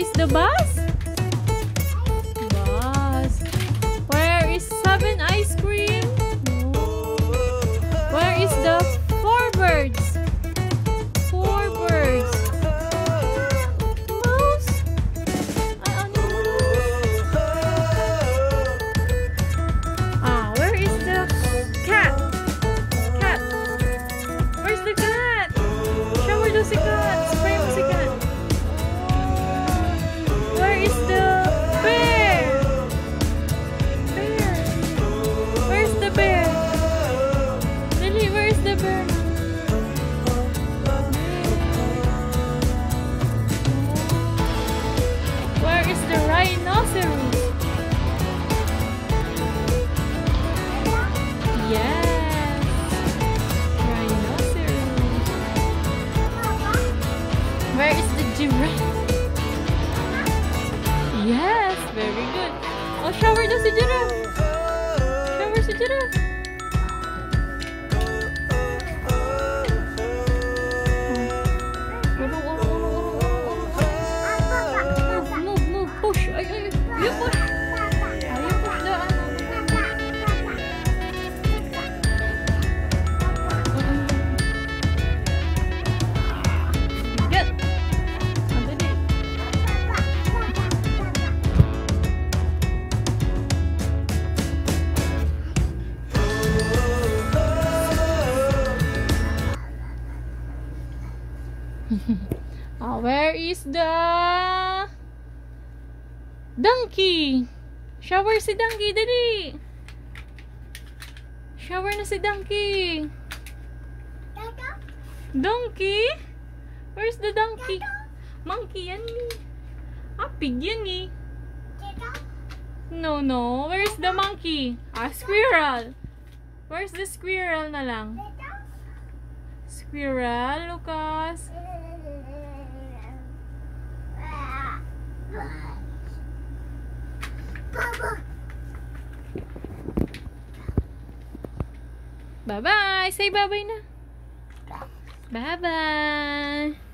is the bus? Bus. Where is 7 ice cream? No. Where is the 4 birds? 4 birds. Mouse? Ano? Where is the cat? Cat. Where's the cat? Shower daw si cat. Spray mo si cat. Where is the bear? Bear. Where's the bear? Lily, where's the bear? Where is the rhinoceros? Yes. Rhinoceros. Where is the giraffe? Yes, very good. Oh, shower daw si giraffe. Shower si giraffe. Move, push. Ay, you push. You push the Good. Dali. Where is the donkey? Shower si donkey, dali. Shower na si donkey. Donkey? Where's the donkey? Monkey yan eh. Pig yan eh. No. Where's the monkey? Squirrel. Where's the squirrel na lang? Squirrel, Lucas. Bye-bye. Say bye-bye na. Bye-bye.